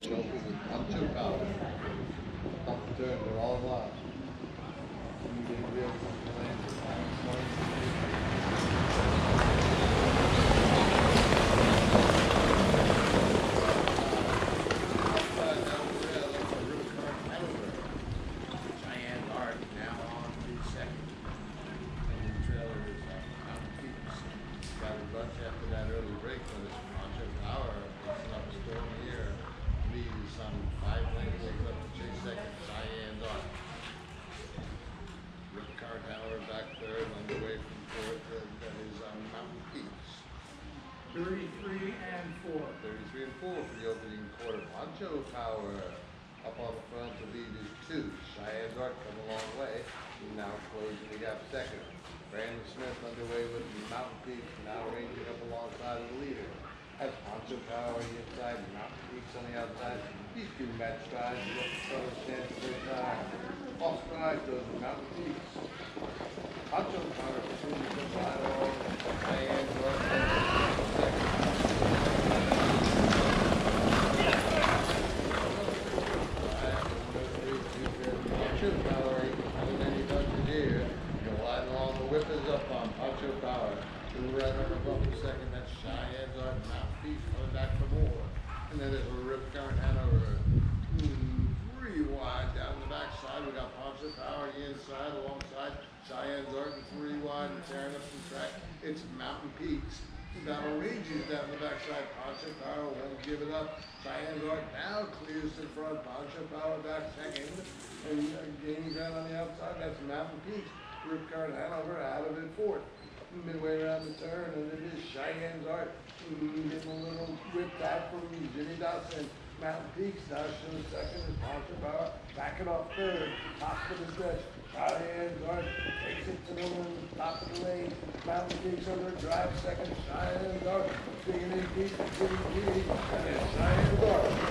Trophy with Pancho power. Up the turn, they're all alive. Cheyennes are now on the second. And the trailer is out of keeps. Got a bunch after that early break for this Pancho power. It's up a storm here. Leads some 5 lengths up to chase second. Cheyennes are. Ripcurrent Hanover back third, underway from fourth. That is Mountain Peaks. 33 and 4. 33 and 4 for the opening quarter. Pancho power up on the front. The lead is 2. Cheyennes Art come a long way. Now closing the gap second. Brandon Smith underway with Mountain Peaks, now ranging up alongside of the leader. Has Pancho power on the inside and Mountain Peaks on the outside. These two match strides. Look for chance for time. Off stride goes Mountain Peaks. Pancho power continues to ride on. Cheyennes Art second. Pancho power ain't coming any touches here. Gliding along, the whip is up on Pancho power. To the right on the bump for second, that's Cheyennes Art, Mountain Peaks coming back for more. And then there's a Ripcurrent Hanover. 3 wide down the backside. We got Pancho power on the inside alongside Cheyennes Art and 3 wide and tearing up some track. It's Mountain Peaks. Battle rages down the backside. Pancho power won't give it up. Cheyennes Art now clears to the front. Pancho power back second. And gaining ground on the outside, that's Mountain Peaks. Ripcurrent Hanover out of it fourth. Midway around the turn, and it is Cheyennes Art. Getting a little whipped out from Jimmy Dawson. Mountain Peaks now shows second as Pancho power. Backing off third. Top of the stretch. Cheyennes Art takes it to the top of the lane. Mountain Peaks under a drive second. Cheyennes Art digging in deep. And it's Cheyennes Art.